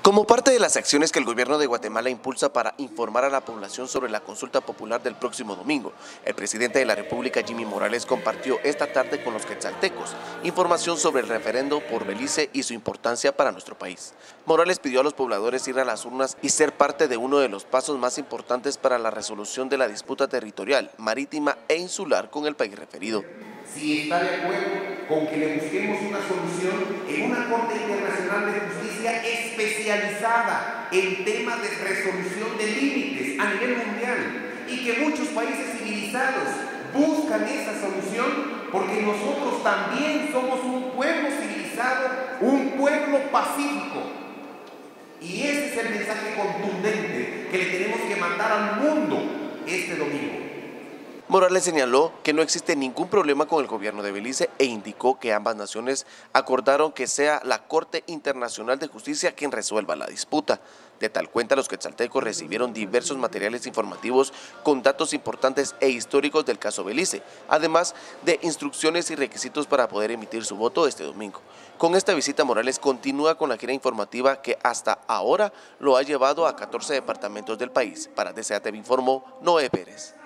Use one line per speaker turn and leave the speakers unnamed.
Como parte de las acciones que el gobierno de Guatemala impulsa para informar a la población sobre la consulta popular del próximo domingo, el presidente de la República, Jimmy Morales, compartió esta tarde con los quetzaltecos información sobre el referendo por Belice y su importancia para nuestro país. Morales pidió a los pobladores ir a las urnas y ser parte de uno de los pasos más importantes para la resolución de la disputa territorial, marítima e insular con el país referido.
Si está de acuerdo con que le busquemos una solución en una Corte Internacional de Justicia especializada en temas de resolución de límites a nivel mundial y que muchos países civilizados buscan esa solución porque nosotros también somos un pueblo civilizado, un pueblo pacífico. Y ese es el mensaje contundente que le tenemos que mandar al mundo este domingo.
Morales señaló que no existe ningún problema con el gobierno de Belice e indicó que ambas naciones acordaron que sea la Corte Internacional de Justicia quien resuelva la disputa. De tal cuenta, los quetzaltecos recibieron diversos materiales informativos con datos importantes e históricos del caso Belice, además de instrucciones y requisitos para poder emitir su voto este domingo. Con esta visita, Morales continúa con la gira informativa que hasta ahora lo ha llevado a 14 departamentos del país. Para DCATV informó Noé Pérez.